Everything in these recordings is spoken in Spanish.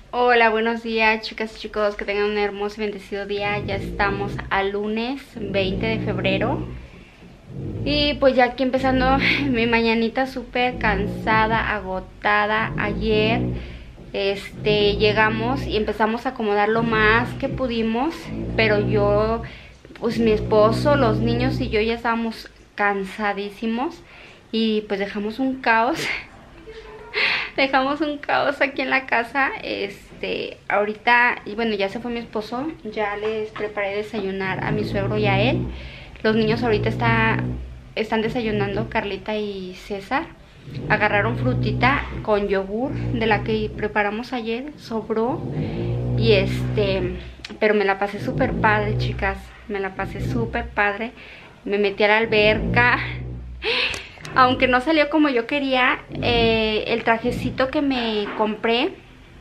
Hola, buenos días, chicas y chicos, que tengan un hermoso y bendecido día. Ya estamos al lunes 20 de febrero y pues ya aquí empezando mi mañanita súper cansada, agotada. Ayer llegamos y empezamos a acomodar lo más que pudimos, pero yo, pues mi esposo, los niños y yo ya estábamos cansadísimos y pues dejamos un caos. Dejamos un caos aquí en la casa. Ahorita, y bueno, ya se fue mi esposo. Ya les preparé desayunar a mi suegro y a él. Los niños ahorita están desayunando, Carlita y César. Agarraron frutita con yogur de la que preparamos ayer, sobró. Y pero me la pasé súper padre, chicas. Me la pasé súper padre. Me metí a la alberca. Aunque no salió como yo quería, el trajecito que me compré,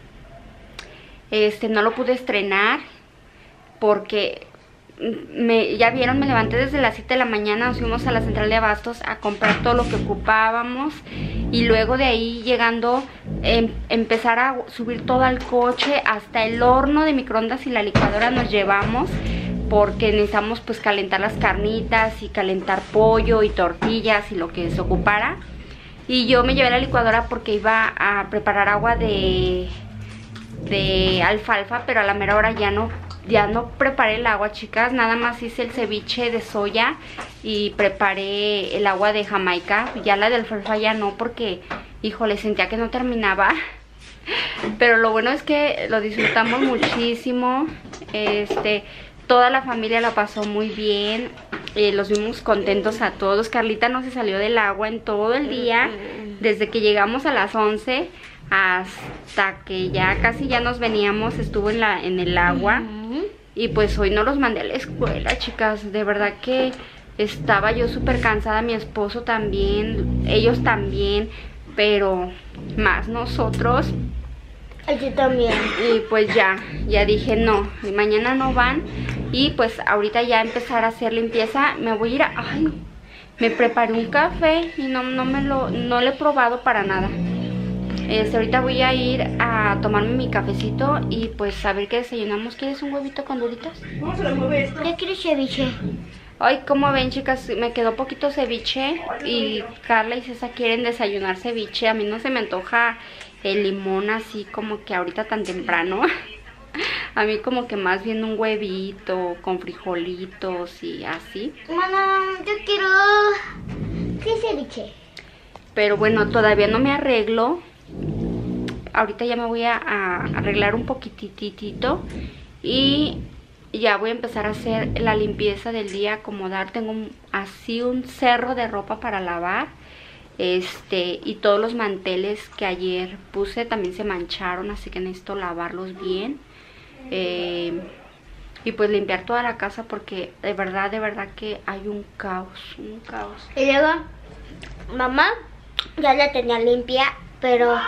no lo pude estrenar porque ya vieron, me levanté desde las 7 de la mañana, nos fuimos a la central de abastos a comprar todo lo que ocupábamos y luego de ahí llegando empezar a subir todo al coche, hasta el horno de microondas y la licuadora nos llevamos, porque necesitamos pues calentar las carnitas y calentar pollo y tortillas y lo que se ocupara. Y yo me llevé la licuadora porque iba a preparar agua de alfalfa, pero a la mera hora ya no preparé el agua, chicas. Nada más hice el ceviche de soya y preparé el agua de Jamaica. Ya la de alfalfa ya no, porque híjole, sentía que no terminaba. Pero lo bueno es que lo disfrutamos muchísimo. Toda la familia la pasó muy bien. Los vimos contentos a todos. Carlita no se salió del agua en todo el día, desde que llegamos a las 11 hasta que ya casi ya nos veníamos, estuvo en el agua. Y pues hoy no los mandé a la escuela, chicas. De verdad que estaba yo súper cansada, mi esposo también, ellos también, pero más nosotros. Yo también. Y pues ya dije no, mañana no van. Y pues ahorita ya empezar a hacer limpieza. Me voy a ir me preparé un café y no lo he probado para nada. Ahorita voy a ir a tomarme mi cafecito y pues a ver qué desayunamos. ¿Quieres un huevito con duritas? ¿Cómo se le mueve esto? ¿Qué quieres, ceviche? Ay, como ven, chicas, me quedó poquito ceviche y Carla y César quieren desayunar ceviche. A mí no se me antoja el limón así como que ahorita tan temprano. A mí como que más bien un huevito con frijolitos y así. Mamá, yo quiero... ¿Qué ceviche? Pero bueno, todavía no me arreglo. Ahorita ya me voy a arreglar un poquititito y ya voy a empezar a hacer la limpieza del día, acomodar. Tengo así un cerro de ropa para lavar. Y todos los manteles que ayer puse también se mancharon, así que necesito lavarlos bien. Y pues limpiar toda la casa, porque de verdad que hay un caos. Y luego, mamá ya la tenía limpia, pero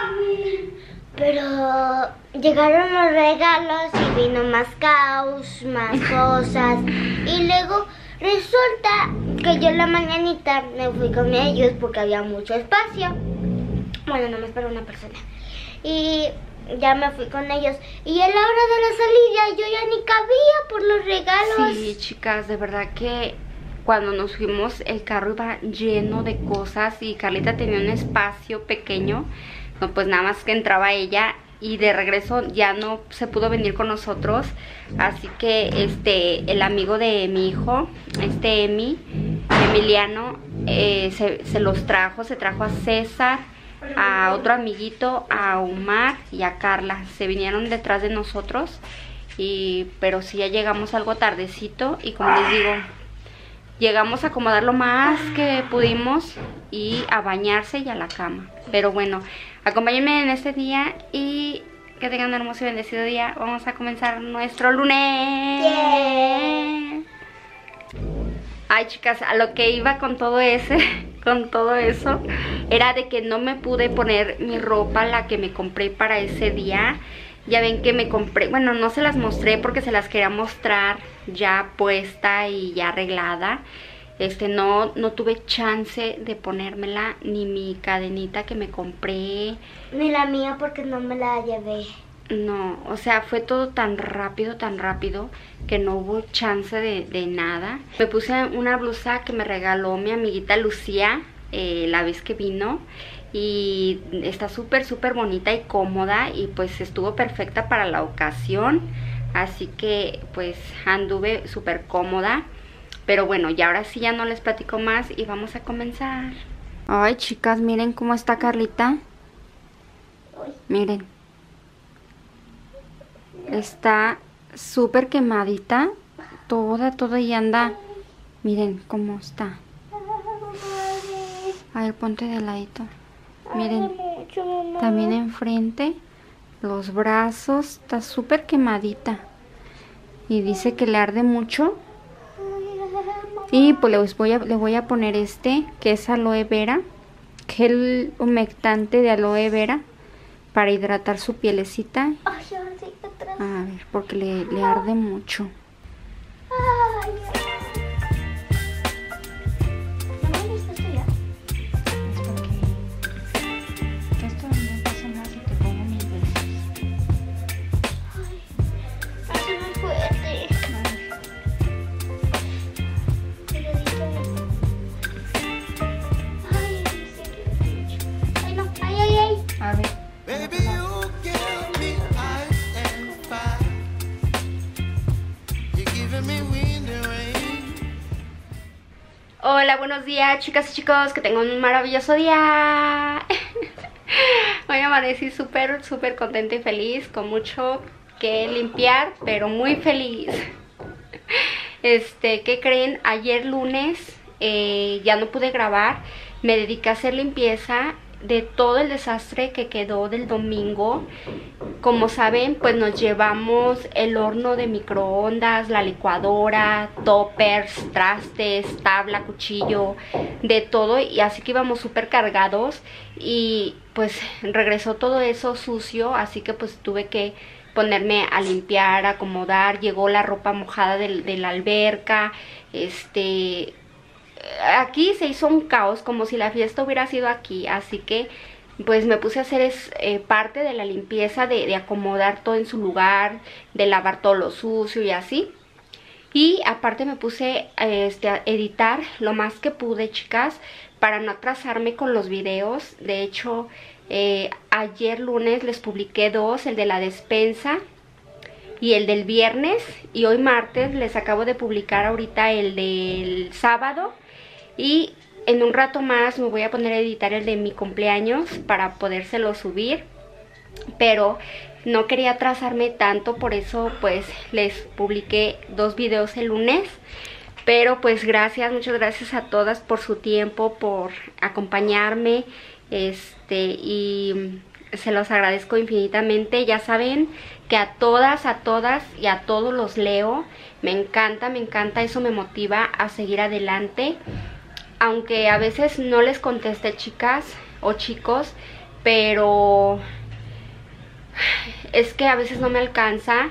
llegaron los regalos y vino más caos, más cosas. Y luego resulta que yo en la mañanita me fui con ellos porque había mucho espacio. Bueno, no me esperó una persona. Y ya me fui con ellos. Y a la hora de la salida yo ya ni cabía por los regalos. Sí, chicas, de verdad que cuando nos fuimos el carro iba lleno de cosas y Carlita tenía un espacio pequeño. No, pues nada más que entraba ella y de regreso ya no se pudo venir con nosotros. Así que el amigo de mi hijo, Emiliano, se los trajo. Se trajo a César, a otro amiguito, a Omar y a Carla. Se vinieron detrás de nosotros. Pero sí, ya llegamos algo tardecito y como les digo, llegamos a acomodar lo más que pudimos y a bañarse y a la cama. Pero bueno, acompáñenme en este día y que tengan un hermoso y bendecido día. Vamos a comenzar nuestro lunes. Yeah. Ay, chicas, a lo que iba con todo eso, era de que no me pude poner mi ropa, la que me compré para ese día. Ya ven que me compré, bueno, no se las mostré porque se las quería mostrar ya puesta y ya arreglada. No tuve chance de ponérmela, ni mi cadenita que me compré. Ni la mía porque no me la llevé. No, o sea, fue todo tan rápido, que no hubo chance de nada. Me puse una blusa que me regaló mi amiguita Lucía la vez que vino. Y está súper bonita y cómoda. Y pues estuvo perfecta para la ocasión. Así que pues anduve súper cómoda. Pero bueno, y ahora sí ya no les platico más y vamos a comenzar. Ay, chicas, miren cómo está Carlita. Miren. Está súper quemadita. Toda y anda. Miren cómo está. A ver, ponte de ladito. Miren. También enfrente. Los brazos. Está súper quemadita. Y dice que le arde mucho. Y pues le voy a poner que es aloe vera. Gel humectante de aloe vera. Para hidratar su pielecita. A ver, porque le arde mucho. Esto no pasa nada si te pongo 1000 veces. Hace muy fuerte. Ay, no. Ay. A ver. Hola, buenos días, chicas y chicos, que tengan un maravilloso día. Hoy amanecí súper contenta y feliz, con mucho que limpiar, pero muy feliz. ¿Qué creen? Ayer lunes ya no pude grabar, me dediqué a hacer limpieza de todo el desastre que quedó del domingo. Como saben, pues nos llevamos el horno de microondas, la licuadora, toppers, trastes, tabla, cuchillo, de todo, y así que íbamos súper cargados y pues regresó todo eso sucio, así que pues tuve que ponerme a limpiar, a acomodar. Llegó la ropa mojada de la alberca. Aquí se hizo un caos, como si la fiesta hubiera sido aquí, así que pues me puse a hacer parte de la limpieza, de acomodar todo en su lugar, de lavar todo lo sucio y así. Y aparte me puse a editar lo más que pude, chicas, para no atrasarme con los videos. De hecho, ayer lunes les publiqué 2, el de la despensa y el del viernes. Y hoy martes les acabo de publicar ahorita el del sábado. Y en un rato más me voy a poner a editar el de mi cumpleaños para podérselo subir. Pero no quería atrasarme tanto, por eso pues les publiqué 2 videos el lunes. Pero pues gracias, muchas gracias a todas por su tiempo, por acompañarme. Y se los agradezco infinitamente. Ya saben que a todas y a todos los leo. Me encanta, eso me motiva a seguir adelante. Aunque a veces no les conteste, chicas o chicos, pero es que a veces no me alcanza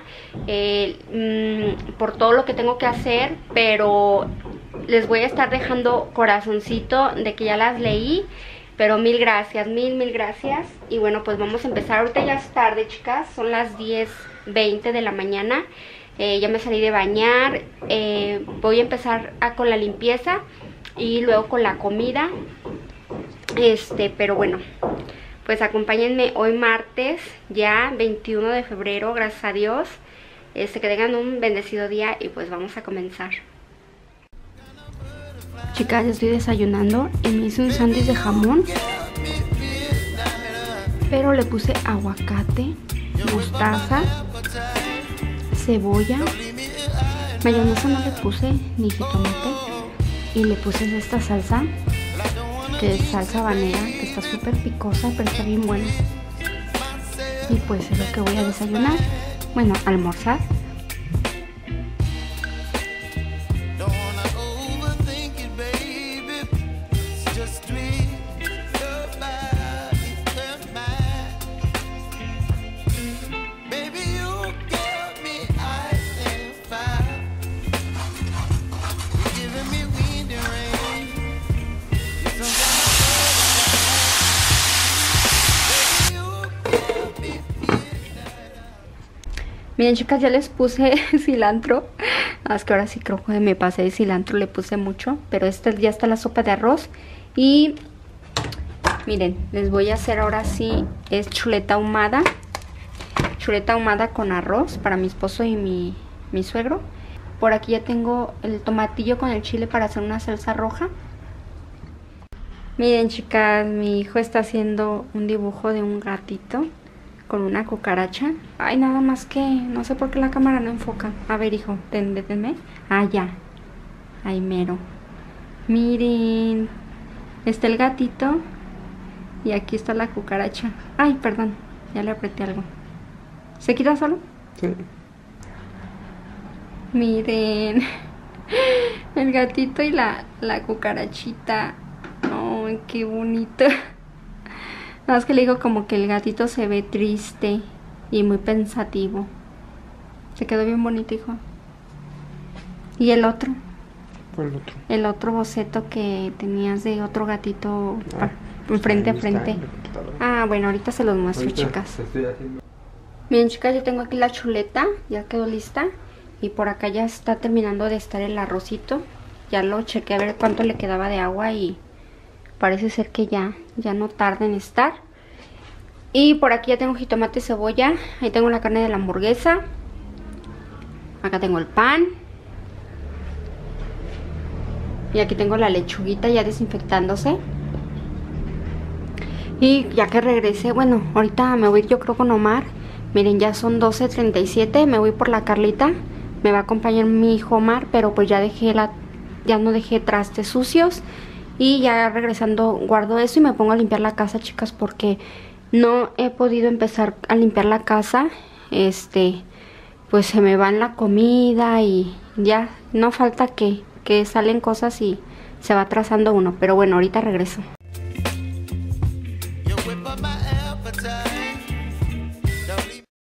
por todo lo que tengo que hacer. Pero les voy a estar dejando corazoncito de que ya las leí. Pero mil gracias, mil gracias. Y bueno, pues vamos a empezar. Ahorita ya es tarde, chicas, son las 10:20 de la mañana. Ya me salí de bañar. Voy a empezar con la limpieza y luego con la comida. Pero bueno, pues acompáñenme hoy martes, ya 21 de febrero, gracias a Dios. Que tengan un bendecido día y pues vamos a comenzar. Chicas, ya estoy desayunando y me hice un sándwich de jamón, pero le puse aguacate, mostaza, cebolla, mayonesa no le puse ni jitomate, y le puse esta salsa, que es salsa habanera, que está súper picosa, pero está bien buena. Y pues es lo que voy a desayunar, bueno, almorzar. Miren, chicas, ya les puse cilantro. Es que ahora sí creo que me pasé de cilantro, le puse mucho. Pero ya está la sopa de arroz. Y miren, les voy a hacer ahora sí, es chuleta ahumada. Chuleta ahumada con arroz para mi esposo y mi suegro. Por aquí ya tengo el tomatillo con el chile para hacer una salsa roja. Miren, chicas, mi hijo está haciendo un dibujo de un gatito con una cucaracha. Ay, nada más que no sé por qué la cámara no enfoca. A ver, hijo, deténme. Ah, ya. Ay, mero. Miren, está el gatito y aquí está la cucaracha. Ay, perdón, ya le apreté algo. ¿Se quita solo? Sí. Miren, el gatito y la cucarachita. Ay, qué bonito. Nada más que le digo como que el gatito se ve triste y muy pensativo. Se quedó bien bonito, hijo. ¿Y el otro? ¿Cuál otro? El otro boceto que tenías de otro gatito frente a frente. Ah, bueno, ahorita se los muestro, chicas. Miren, chicas, yo tengo aquí la chuleta, ya quedó lista. Y por acá ya está terminando de estar el arrocito. Ya lo chequé a ver cuánto le quedaba de agua y parece ser que ya no tarda en estar. Y por aquí ya tengo jitomate y cebolla. Ahí tengo la carne de la hamburguesa. Acá tengo el pan. Y aquí tengo la lechuguita ya desinfectándose. Y ya que regresé, bueno, ahorita me voy a ir yo creo con Omar. Miren, ya son 12:37, me voy por la Carlita. Me va a acompañar mi hijo Omar, pero pues ya no dejé trastes sucios. Y ya regresando guardo eso y me pongo a limpiar la casa, chicas, porque no he podido empezar a limpiar la casa. Pues se me va en la comida y ya no falta que salen cosas y se va atrasando uno. Pero bueno, ahorita regreso.